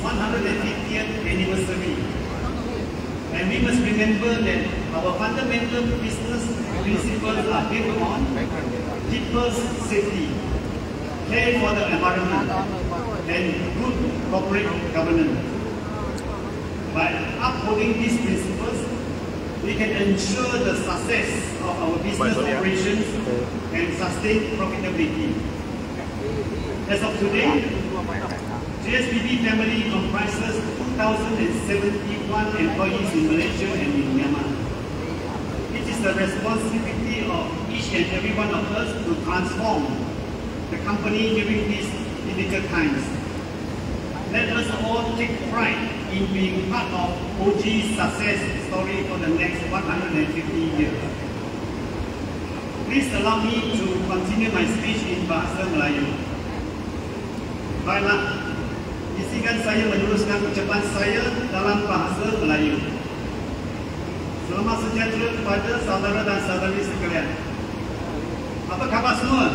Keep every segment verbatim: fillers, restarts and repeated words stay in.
one hundred fiftieth anniversary. And we must remember that our fundamental business principles are built on people's safety, care for the environment, and good corporate governance. By upholding these principles, we can ensure the success of our business operations and sustain profitability. As of today, G S B B family comprises two thousand seventy-one employees in Malaysia and in Myanmar. It is the responsibility of each and every one of us to transform the company during these difficult times. Let us all take pride in being part of O G's success story for the next one hundred fifty years. Please allow me to continue my speech in Bahasa Melayu. Baiklah, izinkan saya meneruskan ucapan saya dalam Bahasa Melayu. Selamat sejahtera kepada saudara dan saudari sekalian. Apa khabar semua?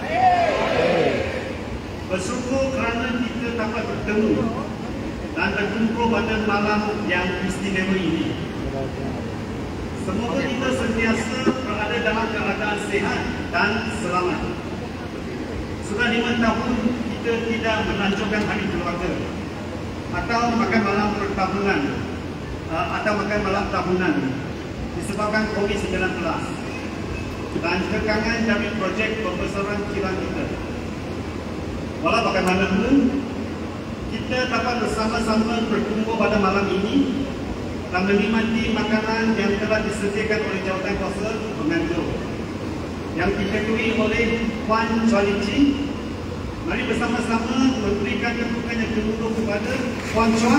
Bersyukur kerana kita dapat bertemu dan berkumpul pada malam yang istimewa ini. Semoga kita sentiasa berada dalam keadaan sehat dan selamat. Sudah lima tahun kita tidak melanjutkan hari keluarga atau makan malam pertahunan atau makan malam tahunan disebabkan COVID sembilan belas dan kekangan dari projek pembesaran kilang kita. Walau bagaimanapun, kita dapat bersama-sama berkumpul pada malam ini dan menikmati makanan yang telah disediakan oleh Jawatan Kuasa Penganjur yang diketuai oleh Puan Chua Lee Chin. Mari bersama-sama memberikan tepukan yang gemuruh kepada Puan Chua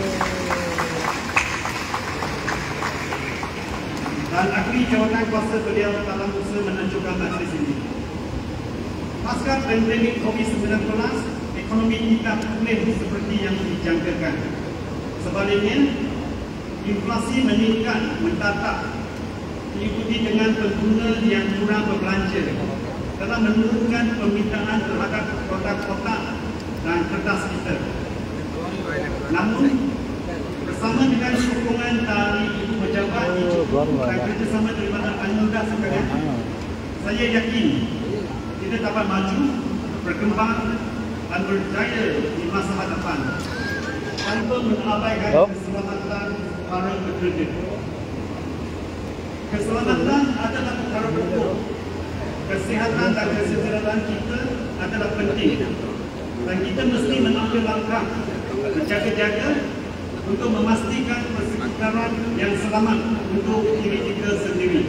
dan akhiri jawatan kuasa beliau dalam usaha menanjungkan majlis ini. Pasca pandemik COVID sembilan belas, ekonomi kita pulih seperti yang dijangkakan. Sebaliknya, inflasi meningkat mendadak diikuti dengan pengguna yang kurang berbelanja telah menurunkan permintaan terhadap kotak-kotak dan kertas kita. Namun, bersama dengan sokongan dari ibu pejabat dan kerjasama daripada anda sekalian, saya yakin kita dapat maju, berkembang dan berjaya di masa hadapan tanpa mengabaikan keselamatan para pekerja. Keselamatan adalah perkara pokok. Kesihatan dan kesejahteraan kita adalah penting dan kita mesti mengambil langkah berjaga-jaga untuk memastikan persekitaran yang selamat untuk diri kita sendiri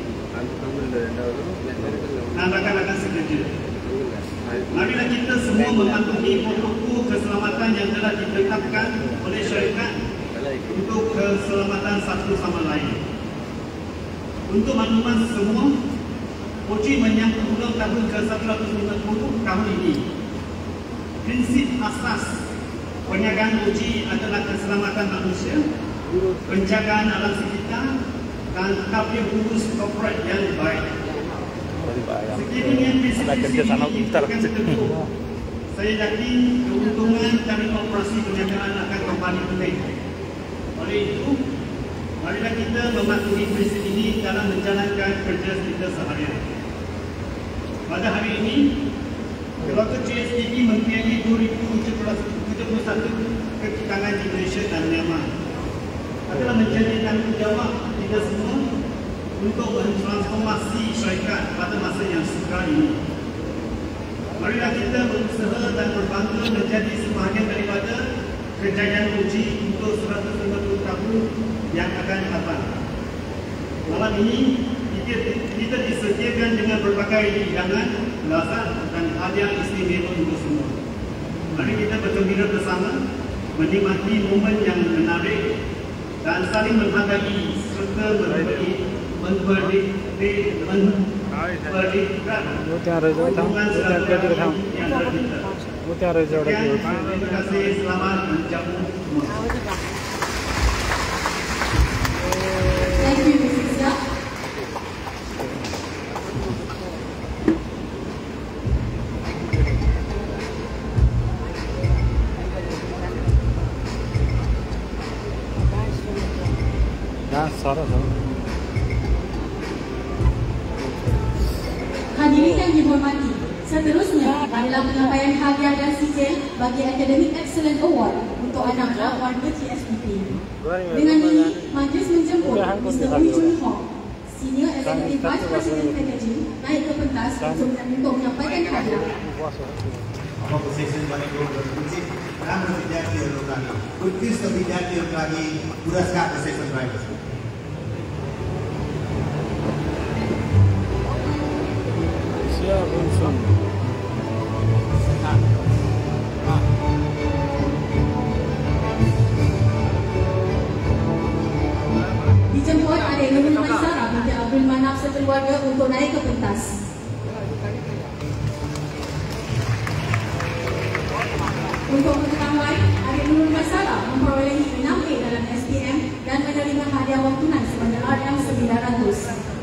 dan rakan-rakan sekerja. Marilah kita semua mematuhi protokol keselamatan yang telah ditetapkan oleh syarikat untuk keselamatan satu sama lain. Untuk makluman semua, O G menyambut ulang tahun ke seratus lima puluh tahun ini. Prinsip asas perniagaan O G adalah keselamatan manusia, penjagaan alam sekitar dan tabiat urus korporat yang baik. Sekiranya prinsip-prinsip ini akan tertentu, saya yakin keuntungan dari operasi perniagaan akan kembali pulih. Oleh itu, marilah kita mematuhi prinsip ini dalam menjalankan kerja kita seharian. Pada hari ini, keluarga G S B B mempunyai dua ribu tujuh puluh satu kekitangan di Malaysia dan Myanmar. Adalah menjadi tanggungjawab kita semua untuk mentransformasi syarikat pada masa yang sukar ini. Marilah kita berusaha dan berbangga menjadi sebahagian daripada kejayaan O G untuk seratus lima puluh tahun yang akan datang. Malam ini kita, kita disediakan dengan berbagai hidangan, lazat dan hadiah istimewa untuk semua. Mari kita bergembira bersama, menikmati momen yang menarik dan saling menghargai serta memberi memberi memberikan dukungan serta yang tercinta. Terima kasih, selamat menjamu semua. Thank you, Mister Siap. Hadirin yang dihormati, seterusnya adalah penyampaian hadiah dan sijil bagi Academic Excellence Award untuk anak-anak warga G S P P. Dengan ini, majlis menjemput Mister Hui Jun Hong, Senior Executive Vice President Packaging, naik ke pentas untuk menyampaikan hadiah. Apa prosesi bagi guru dan kunci dan विद्यार्थी लोकांना उत्कृष्ट विद्यार्थीहरूको लागि पुरस्कार सेसन रहेको छ। Dijemput adik Nurul Maisara binti Abdul Manaf sekeluarga untuk naik ke pentas. Untuk pengetahuan, adik Nurul Maisara memperolehi enam A dalam S P M dan menerima hadiah wang tunai sebanyak R M sembilan ratus.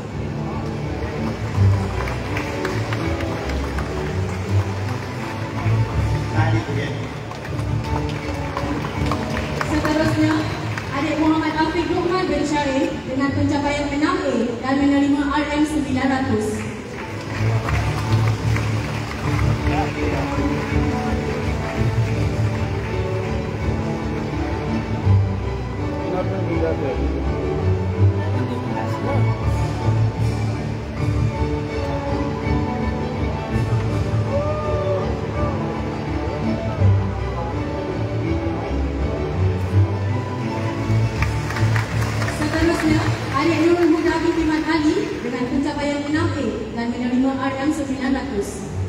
Seterusnya, adik Muhammad Afiq Luqman bin Syarif dengan pencapaian enam A dan menerima R M sembilan ratus. Seterusnya, adik Nurul Huda binti Mat Ali dengan pencapaian enam A dan menerima R M sembilan ratus.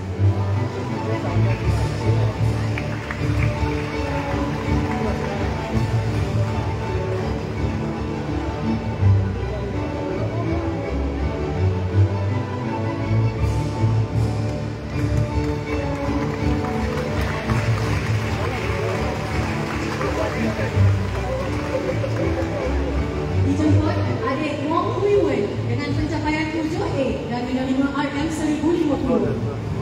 Dijemput adik Wong Hui Wen dengan pencapaian tujuh A dan menerima R M seribu lima puluh.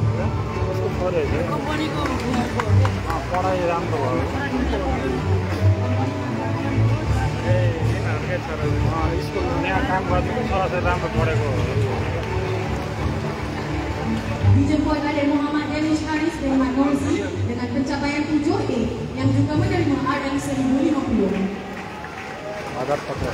Dijemput adik Muhammad Danish Haris bin Mat Norzi dengan pencapaian tujuh A yang juga menerima R M seribu lima puluh. Agar progres.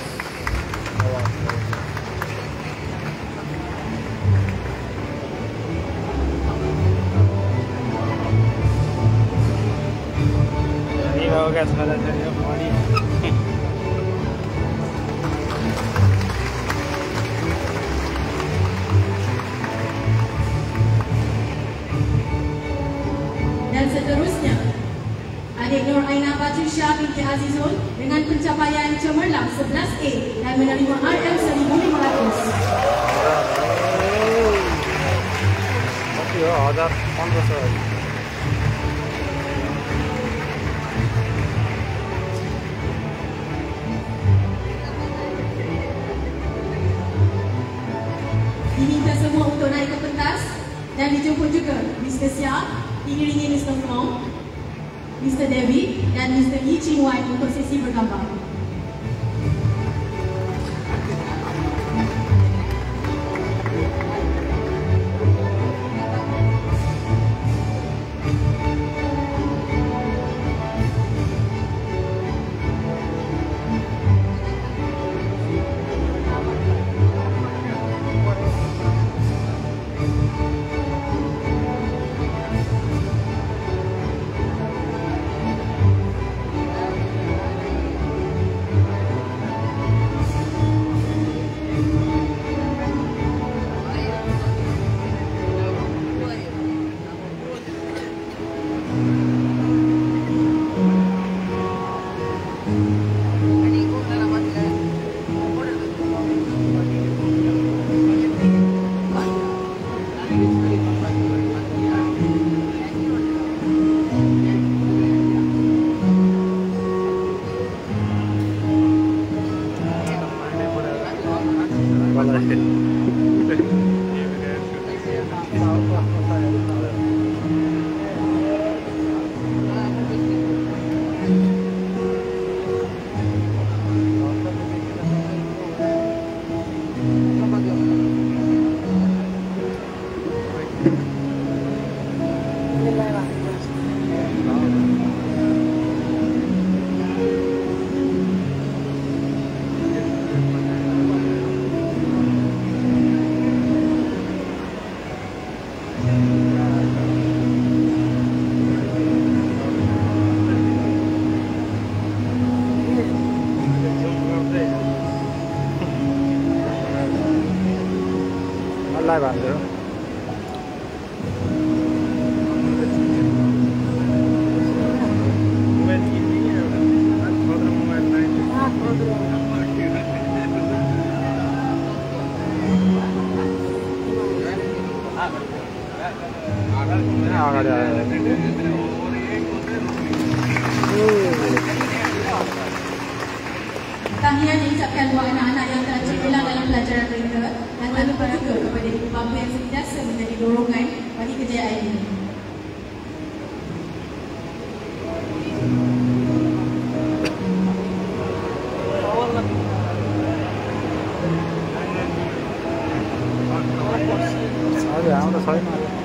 Ini bawa gas pada jadi mari. Dan seterusnya, adik Nur Aina Patricia binti Azizul dengan pencapaian cemerlang sebelas A dan menerima R M seribu lima ratus. Okey, ada पंद्रह सौ. Diminta semua untuk naik ke pentas dan dijemput juga Mister Sia, diiringi Mister Fong, Mister David dan Mister Yi Ching Wan untuk sesi bergambar. Mobile भन्छु अगाडि आयो Tahniah diucapkan buat anak-anak yang telah cemerlang dalam pelajaran mereka dan tak lupa juga kepada ibu bapa yang sentiasa menjadi dorongan bagi kejayaan ini. हजुर आउँदा छैन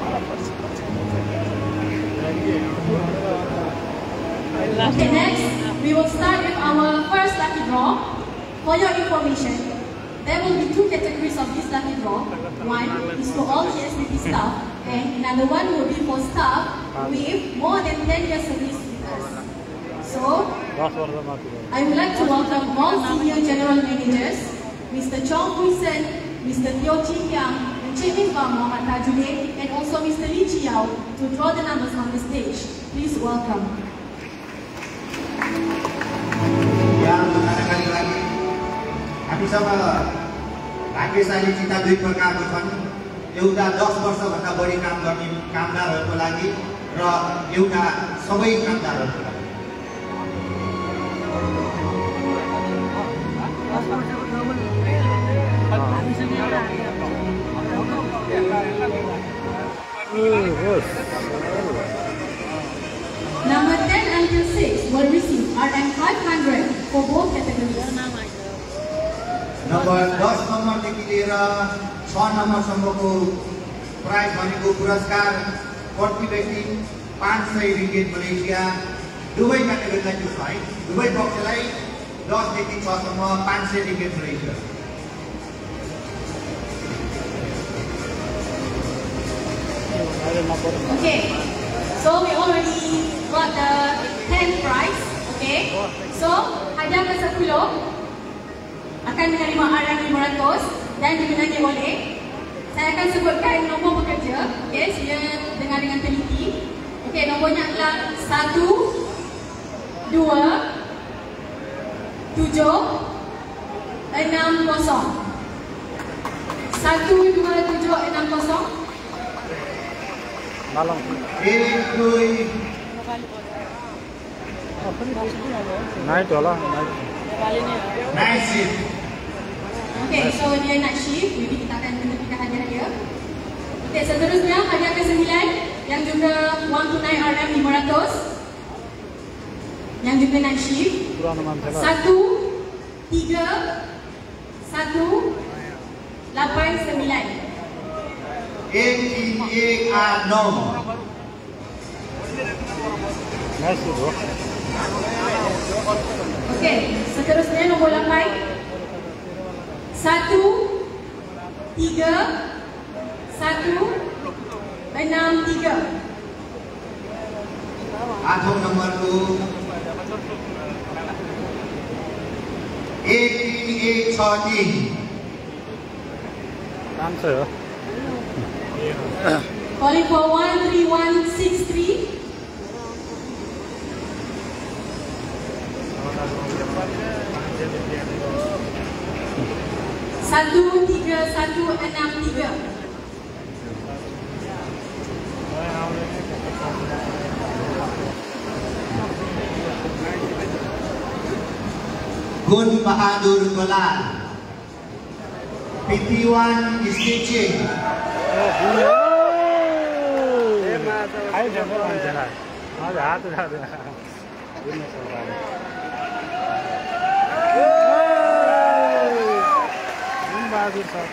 Okay, next we will start with our first lucky draw. For your information, there will be two categories of this lucky draw. One is for all G S B P staff, and another one will be for staff with more than ten years service with us. So, I would like to welcome all senior general managers, Mister Chong Hui Sen, Mister Teo Chin Yang, and Chairman Bang Muhammad Tajuddin, and also Mister Lee Chi Yao to draw the numbers on the stage. Please welcome. Yang kali lagi, हामी सब भाग्यशाली चिता दुई प्रकारको छन्। एउटा दस वर्षभन्दा बढी काम गर्ने कामदारहरूको लागि र एउटा सबै कामदारहरूको लागि। Number ten until six will receive R M five hundred for both categories. Number दस नम्बरदेखि लिएर छ नम्बरसम्मको प्राइज भनेको पुरस्कार प्रति व्यक्ति पाँच सय रिङ्गिट मलेसिया दुवै क्याटेगोरीलाई त्यो छ है। दुवै पक्षलाई दसदेखि छसम्म पाँच सय ringgit Malaysia. Okay, so we already got the tenth prize. Okay, so hadiah ke sepuluh akan menerima R M lima ratus dan dimenangi oleh, saya akan sebutkan nombor pekerja. Okay, sila dengar dengan teliti. Okay, nombornya adalah satu, dua, tujuh, enam kosong. Satu, dua, tujuh, enam kosong. Malang. एक दुई night होला night night shift. Okay, so dia night shift, jadi kita akan menentukan hadiah dia. Okay, seterusnya hadiah ke sembilan yang juga wang tunai R M lima ratus yang juga night shift. Satu, tiga, satu, lapan, sembilan. एक तीन एक आठ नौ। Okay, seterusnya nombor lapan. Satu, tiga, satu, enam, tiga. आठौं नम्बरको एक तीन एक छ तीन। पाँच सय हो Calling for one three one six three. Satu, tiga, satu, enam, tiga. Gun Bahadur Golan. P T one is teaching. आइ जम्पर मान्छेलाई हजुर हात उठाउँदैन बहादुर छ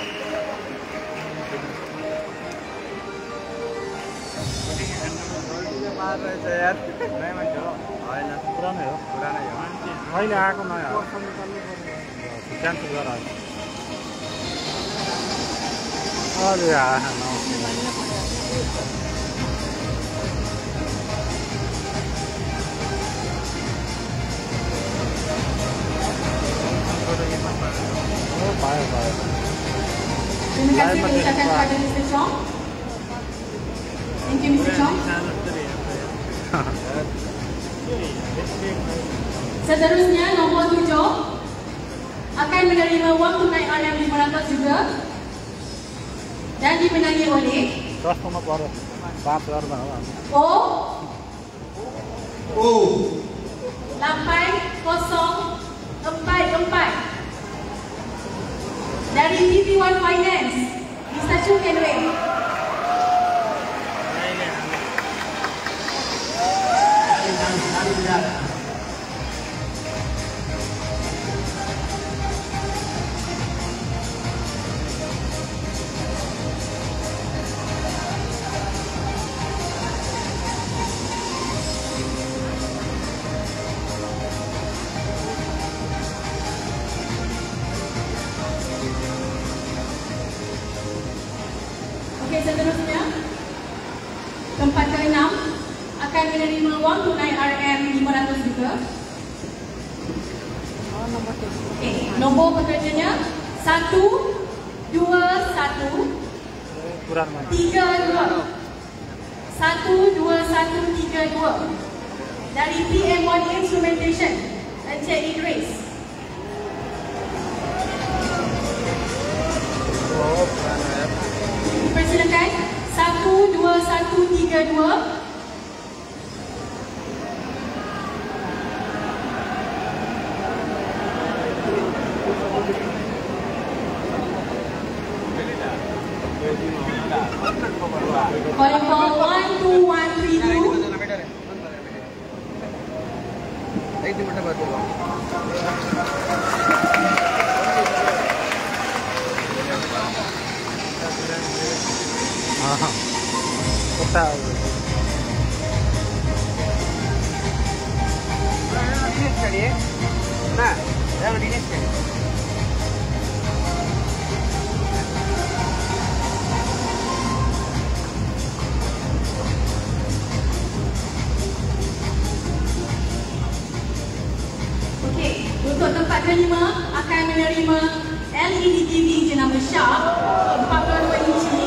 नयाँ मान्छे हो होइन पुरानै हो पुरानै हो अहिले आएको नयाँ हो क्यान्सल गर हजुर Terima kasih kami ucapkan kepada Mister Chong. Thank you, Mister Chong. Seterusnya, nombor tujuh akan menerima wang tunai R M lima ratus juga dan dimenangi oleh O O lapan kosong empat empat dari T V One Finance di Stasiun Kenway. Okey, seterusnya tempat keenam akan menerima wang tunai R M lima ratus juga. Okey, nombor pekerjanya satu dua satu tiga dua satu dua satu tiga dua dari P M one Instrumentation Encik Idris. Persilakan satu dua satu tiga dua. Calling for one two one three two. Tahu. Nah, jangan dinis sekali. Okey, untuk tempat kelima akan menerima L E D T V jenama Sharp empat puluh dua inci.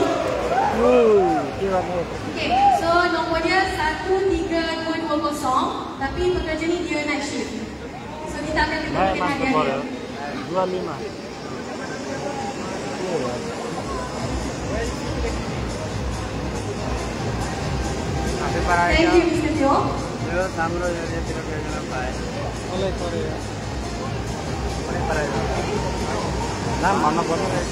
Okey, so nombor dia satu tiga dua dua kosong, tapi pekerja ni dia night shift. So kita akan ketemukan hadiah dia. dua lima. Thank you, Mister Teo. Yo samro yo dia tidak kerja apa. Oleh Korea. Oleh Korea. Nah, mana boleh.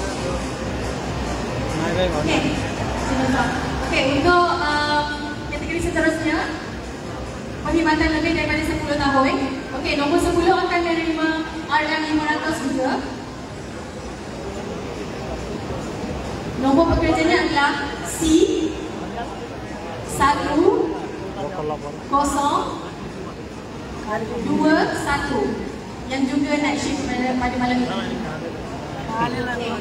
Nah, Okey, Okey, untuk um, kategori seterusnya perkhidmatan lebih daripada sepuluh tahun. Okey, nombor sepuluh akan menerima R M lima ratus juga. Nombor pekerjanya adalah C satu kosong dua satu yang juga night shift pada, pada malam ini. Okay.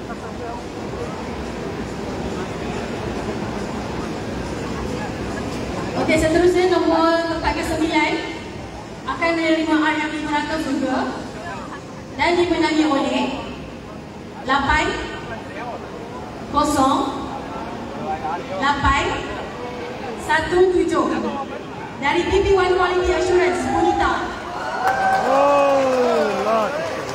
Okey, seterusnya nombor tempat ke sembilan akan menerima R M lima ratus juga dan dimenangi oleh lapan kosong lapan satu tujuh dari P P One Quality Assurance Bonita. Oh, Lord.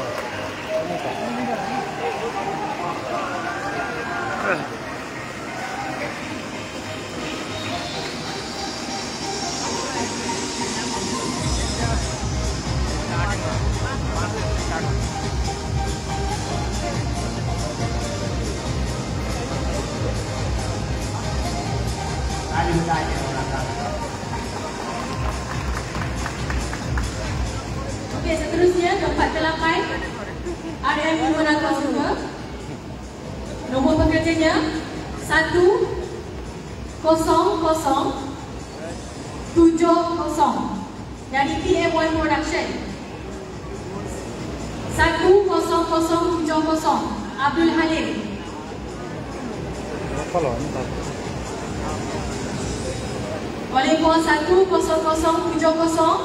Okey, seterusnya tempat ke lapan R M lima ratus juga. Nombor pekerjanya satu kosong kosong tujuh kosong dari P M one Production. satu kosong kosong tujuh kosong Abdul Halim. Apa loh? Oleh kuasa satu kosong kosong tujuh kosong.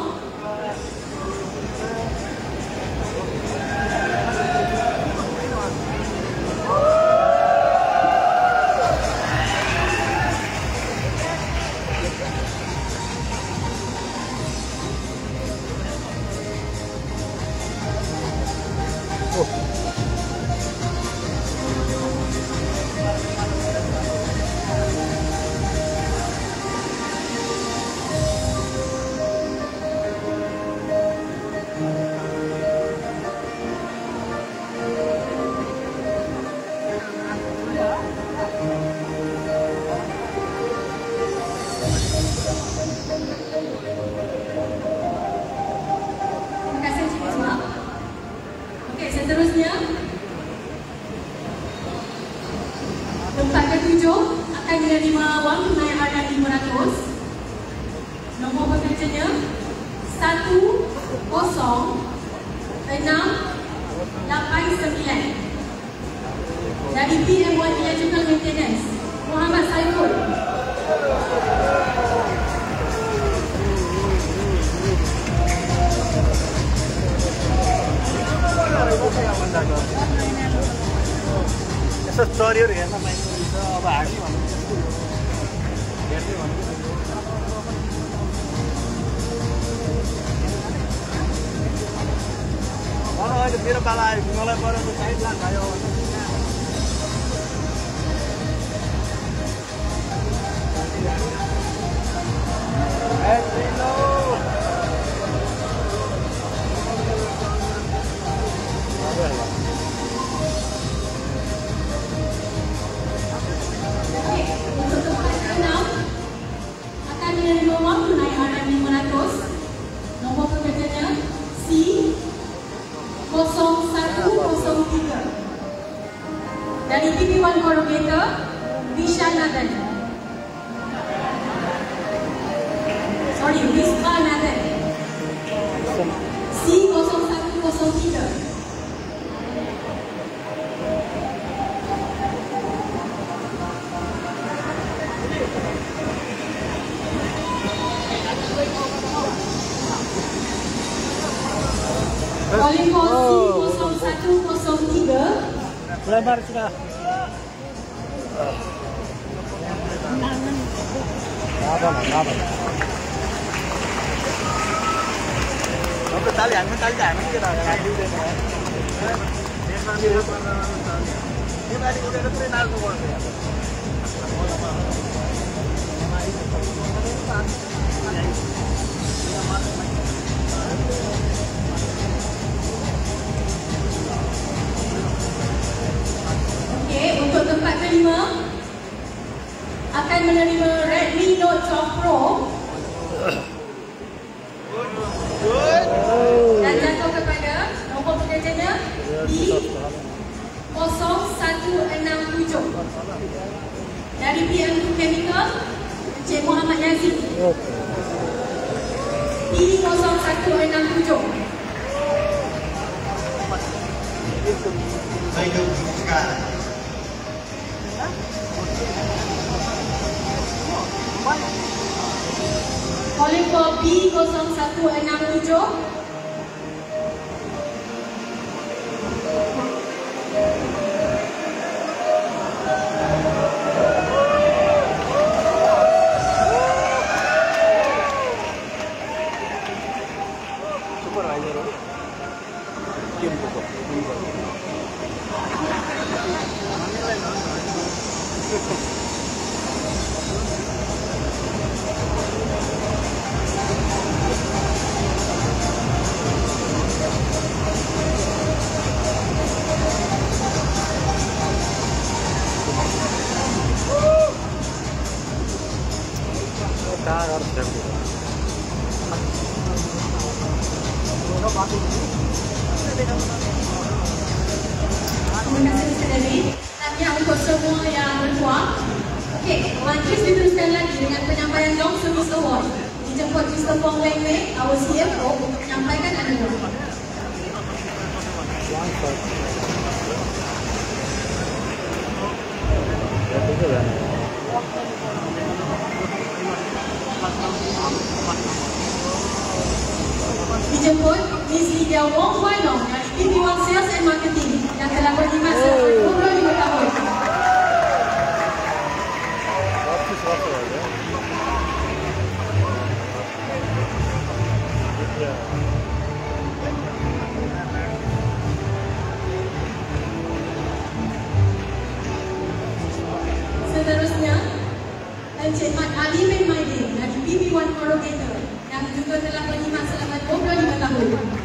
गरियो हेर्न पाइँदो रहेछ अब हामी भन्नु हेर्दै भन्नु अहिले मेरो पाला आयो मलाई परेर साइड लाख आयो akan menerima wang tunai R M lima ratus. Nombor pekerjanya C kosong satu kosong tiga dari P P One Corrugator Viswanathan. Sorry, Viswanathan. C kosong satu kosong tiga. Calling for C kosong satu kosong tiga. Lebar sudah. Apa apa? Apa tali yang tali jangan kita lagi deh. Ini tadi udah ada final tuh. Okey, untuk tempat kelima akan menerima Redmi Note twelve Pro dan jatuh kepada nombor pekerjanya D kosong satu enam tujuh dari P M two Chemical Encik Muhammad Yazid. D kosong satu enam tujuh. Saya sekarang. Calling for B kosong satu enam tujuh. Supervisor. Kim pokok. Terima kasih Mister Dewi. Tanya untuk semua yang berkuah. Okey, majlis diteruskan lagi dengan penyampaian Long Service Award. Dijemput Mister Fong Weng Wei, our C F O, untuk menyampaikan anugerah. Dijemput Miss Lydia Wong Huai Long dari P P One Sales and Marketing yang telah berkhidmat selama dua puluh lima tahun. Seterusnya, Encik Mat Ali bin Maidin dari P P One Corrugator yang juga telah berkhidmat selama dua puluh lima tahun.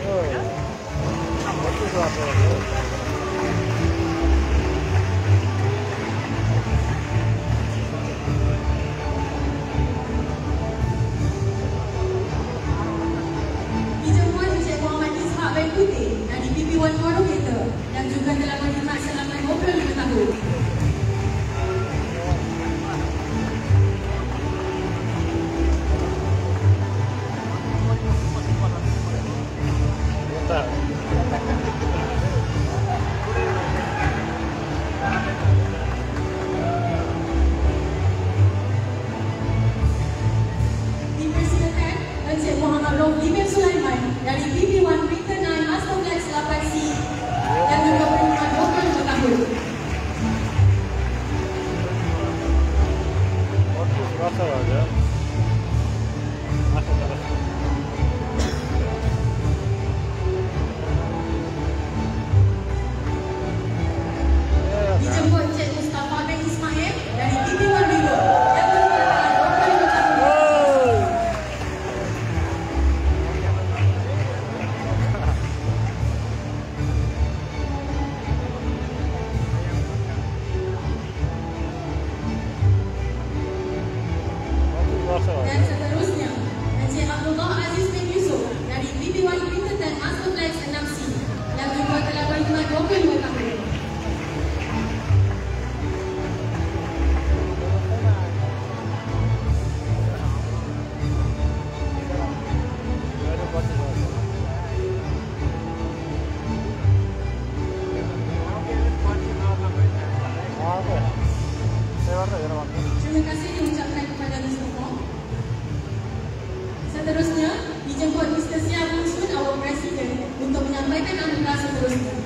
Dijemput Encik Muhammad Ishak bin Putih dari P P One Corrugator yang juga telah berkhidmat selama dua puluh lima tahun. untuk menyampaikan anugerah seterusnya.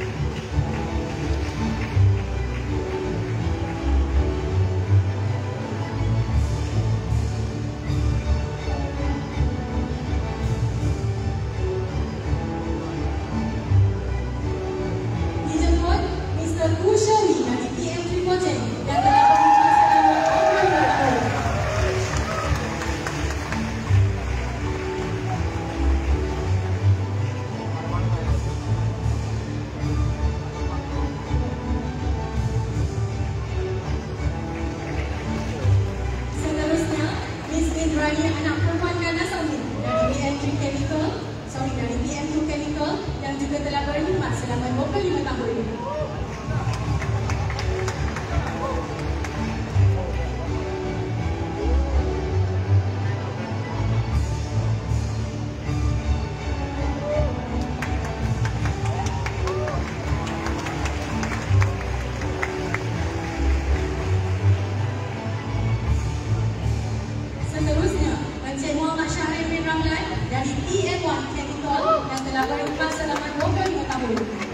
Dijemput Mister Ku Sherwi dari P M Triple J yang telah berkhidmat selama dua puluh tahun. Seterusnya, Miss Indrani, anak perempuan ganas Amin dari P M tiga Chemical, sorry dari P M dua Chemical yang juga telah berkhidmat selama dua puluh lima tahun. Seterusnya, Encik Muhammad Syahrir bin Ramlan dari P M satu Chemical yang telah berkhidmat selama dua puluh lima tahun.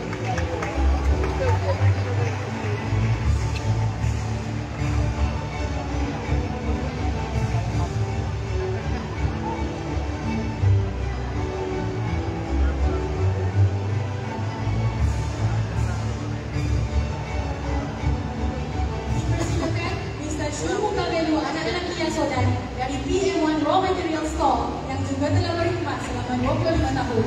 Dipersilakan Mister Syul Mukabelu, anak lelaki yang sodan dari P M satu Raw Material Store yang juga telah berkhidmat selama dua puluh lima tahun.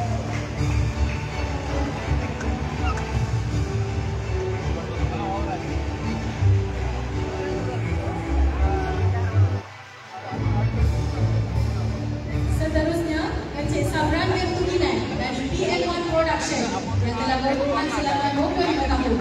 Seterusnya, Encik Sabran bin Tuginan dari P M satu Production yang telah berkhidmat selama dua puluh lima tahun.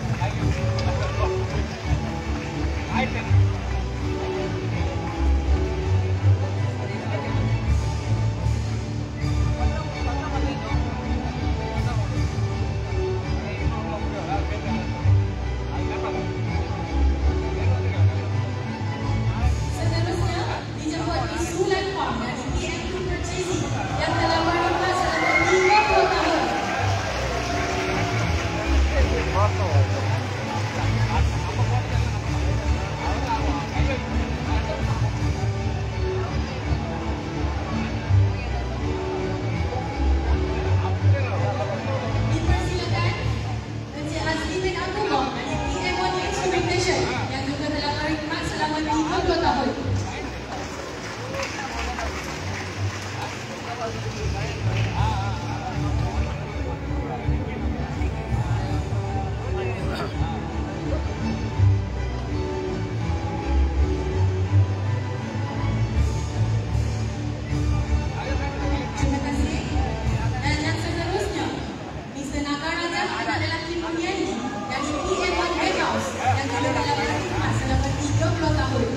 Seterusnya, dijemput Miss Sulan Fang dari P M dua Purchasing yang telah berkhidmat selama tiga puluh tahun. Dipersilakan Encik Azli bin Abdullah dari P M satu Instrumentation yang juga telah berkhidmat selama tiga puluh tahun. Terima kasih. Dan yang seterusnya, Mister Nagaraja, anak lelaki penyanyi dari P M satu Warehouse yang juga telah berkhidmat selama tiga puluh tahun.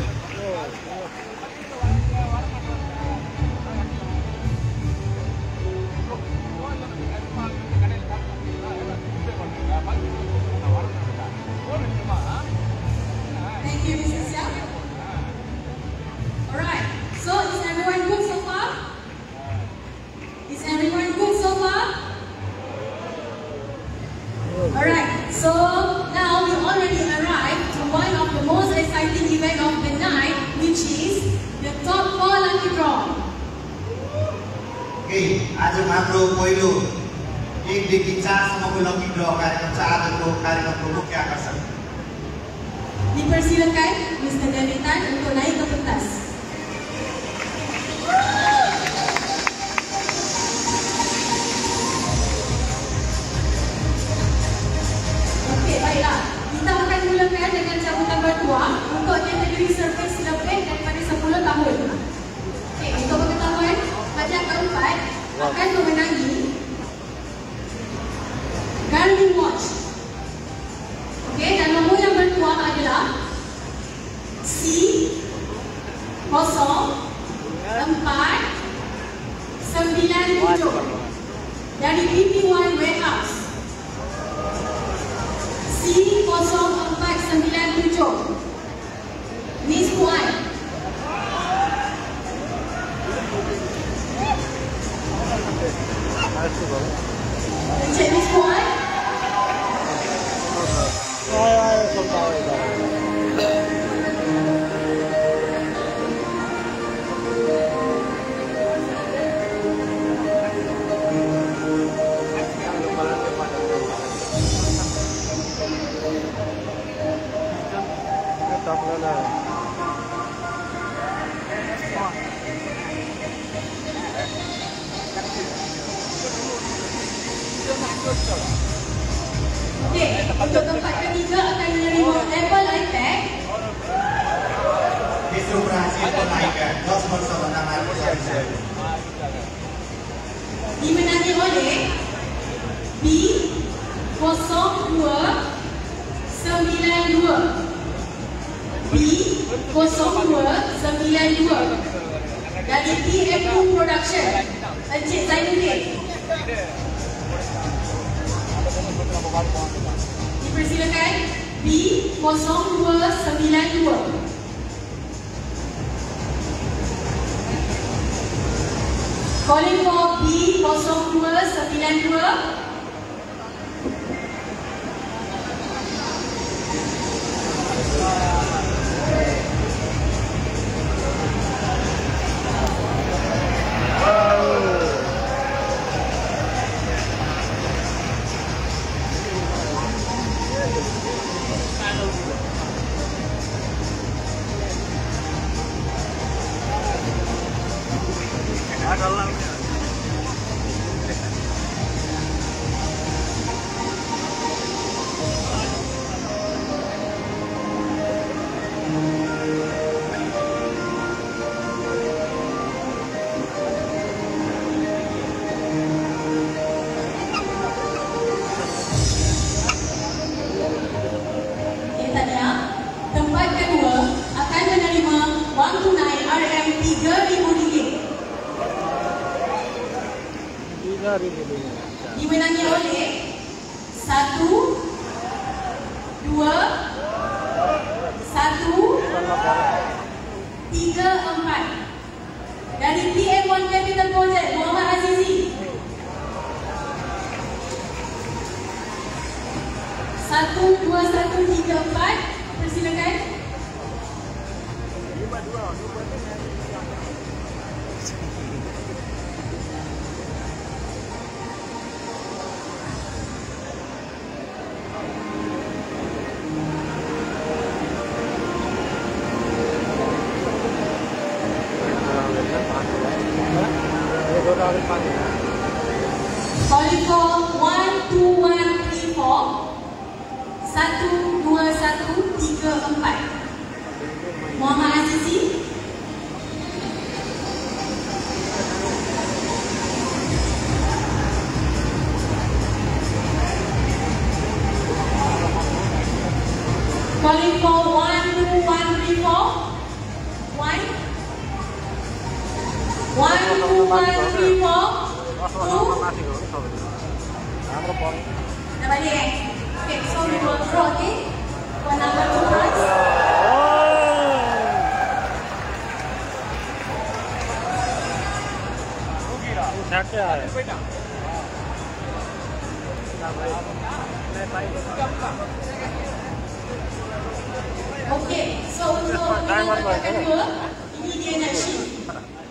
Thank you, Mister Siap. Alright, so is everyone good so far? Is everyone good so far? Alright, so now we already arrived to one of the most exciting event of the night, which is the top four lucky draw. Okay, आज हाम्रो पहिलो एकदेखि चारसम्मको लकी ड्र कार्यक्रम छ आजको कार्यक्रमको मुख्य आकर्षण। Dipersilakan Mister Davitan untuk naik ke pentas. Okey, baiklah. Kita akan mulakan dengan cabutan berdua untuk kategori servis lebih daripada sepuluh tahun. Okey, untuk pengetahuan, hadiah keempat akan memenangi Garmin Watch. Okey, dan nombor yang bertuah adalah C kosong empat sembilan tujuh dari P P satu Warehouse. C kosong empat sembilan tujuh Miss Puan. Encik Miss Puan. Okey, untuk tempat ketiga akan menerima Apple iPad. Itu berhasil menaikkan dos bersama dengan Dimenangi oleh B kosong dua sembilan dua B kosong dua sembilan dua dari P M U Production, Encik Zainuddin. Dipersilakan B kosong dua sembilan dua. Calling for B kosong dua sembilan dua. Dimenangi oleh satu, dua, satu, tiga, empat dari P M one Capital Project, Muhammad Azizi. Satu, dua, satu, tiga, empat. Persilakan. Calling for one, two, one, three, four. Satu, dua, satu, tiga, empat. Muhammad Azizi. Calling for one, two, one, three, four. One. One, two, one, three, four. Two. Dah balik eh? Okay, so we will draw okay? For number two first. Okay, so untuk number kedua, ini dia nak shift.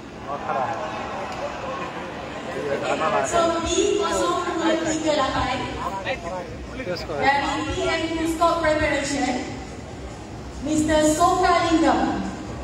So B kosong dua tiga lapan dari P M U Stock Preparation, Mister Soka Lingam.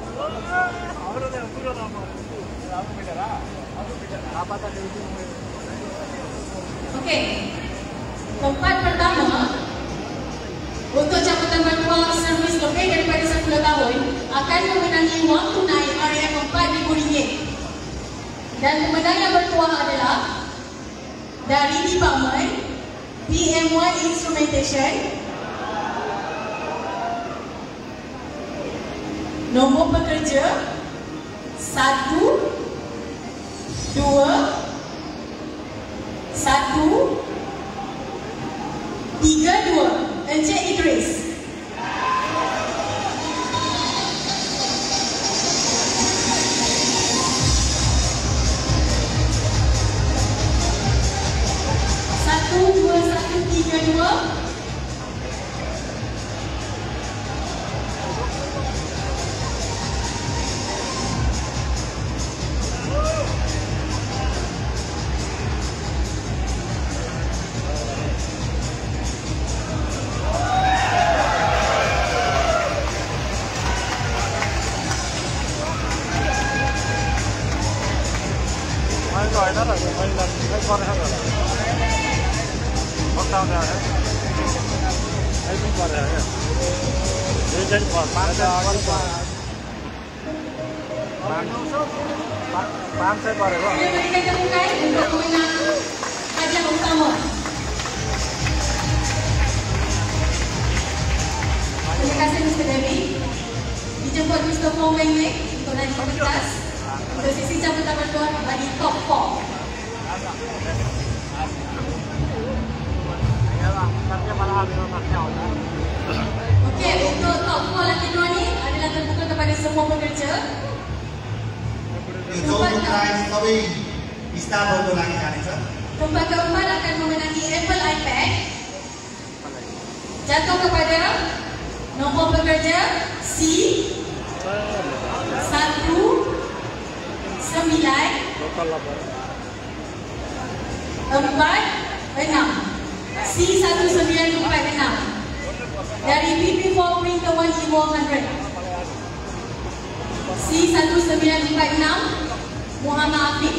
Okey, tempat pertama untuk jabatan bertuah servis lebih daripada sepuluh tahun akan memenangi wang tunai R M empat ribu ringgit. Dan pemenang yang bertuah adalah dari Department P M one Instrumentation, nombor pekerja satu, dua, satu, tiga, dua. Encik Idris. kedua. rồi đó là mình là cái con này rồi bắt đầu rồi đấy cũng còn rồi đi trên còn bán ra bán qua bán bán bán saya baru kok Dia berikan temukan untuk pemenang hadiah utama. Terima kasih Mister Devi. Dijemput Mister Fong Weng Weng untuk naik ke pentas. Untuk sesi cabutan bertuah bagi top empat. Okey, untuk top empat laki dua ni adalah terbuka kepada semua pekerja. Jom prize kami Istanbul tu lagi kan itu. Tempat keempat akan memenangi Apple iPad. Jatuh kepada nombor pekerja C satu sembilan empat enam C satu sembilan empat enam dari P P empat Printer One Evo seratus. C satu sembilan empat enam Muhammad Afiq.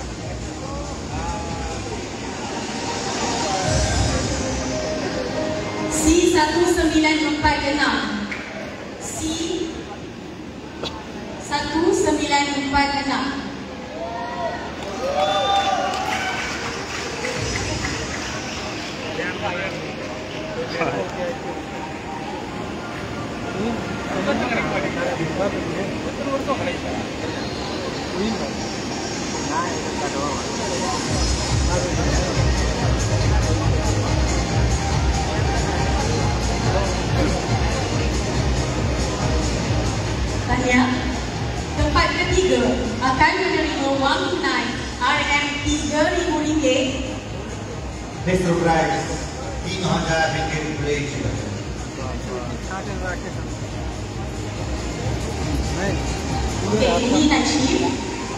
C satu sembilan empat enam C satu sembilan empat enam. Tahniah. Tempat ketiga akan menerima wang tunai R M tiga ribu ringgit. Mister Prize tiga हजार ringgit Malaysia. Okey, ini night shift.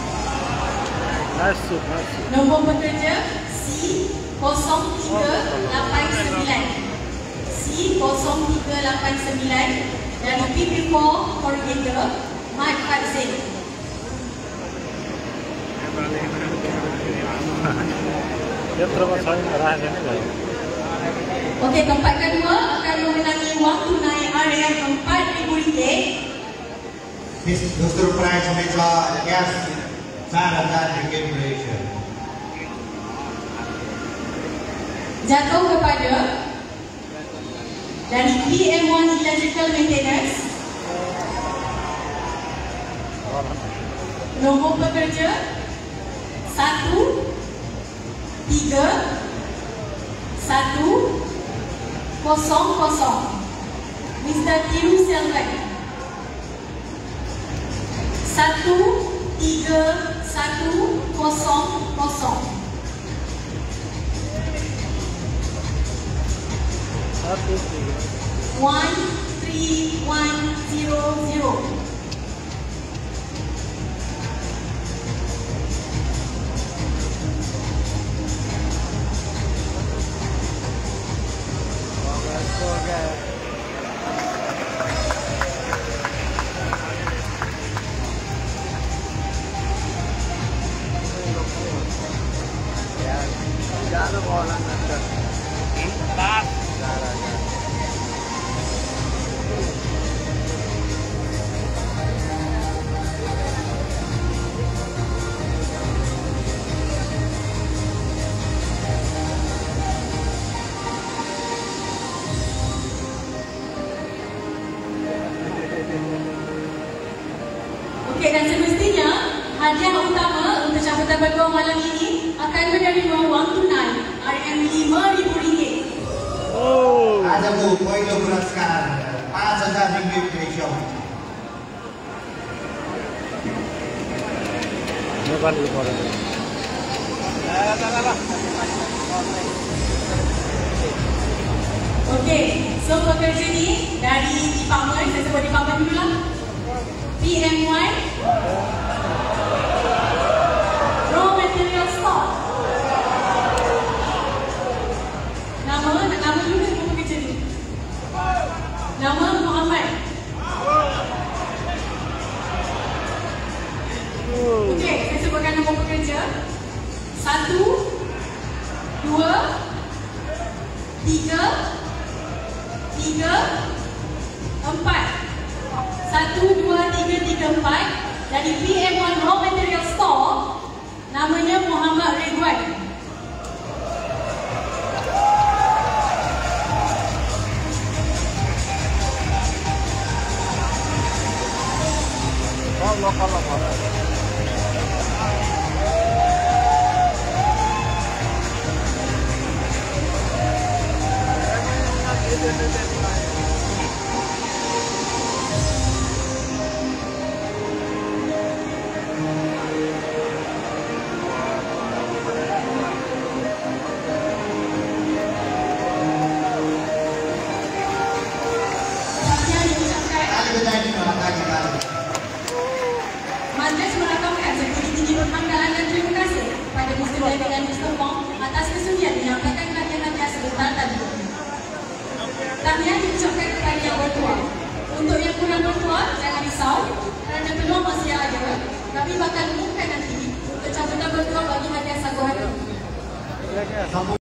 masuk masuk Nombor pekerja C kosong tiga lapan sembilan C kosong tiga lapan sembilan dari P P empat Corrugator Mat Fadzil. dia terus saya arah sini lah. Okey, tempat kedua akan memenangi wang tunai R M empat ribu ringgit. Mister Prize meja cash चार हजार ringgit Malaysia. Jatuh kepada dari P M one Electrical Maintenance. Nombor pekerja satu tiga satu kosong kosong Mister Tiru Selvan. Satu tiga satu kosong kosong. Satu tiga. One three one zero zero. Okey, dan semestinya hadiah utama untuk cabutan bertuah malam ini akan menerima wang tunai R M lima ribu ringgit. Oh. आजको पहिलो पुरस्कार पाँच हजार ringgit Malaysia. Nepali पढ्नु ल ल ल Okey, so pekerja ni dari department, saya sebut department dulu lah. P M Y Raw Material Store. Nama, nama dulu nama pekerja ni. Nama Muhammad. Okey, saya sebutkan nama pekerja. Satu, dua, tiga, tiga, empat. Satu, dua, tiga, tiga, empat. Dari P M Y Raw Material Store. Namanya Muhammad Ridwan. Allah Allah Allah. Majlis merakamkan setinggi-tinggi penghargaan dan terima kasih kepada Mister David dan Mister Wong atas kesudian menyampaikan kajian-kajian sebentar tadi. Tahniah diucapkan kepada yang bertua. Untuk yang kurang bertua, jangan risau kerana peluang masih ada. Kami bakal umumkan nanti untuk cabutan bertua bagi hadiah sagu hati.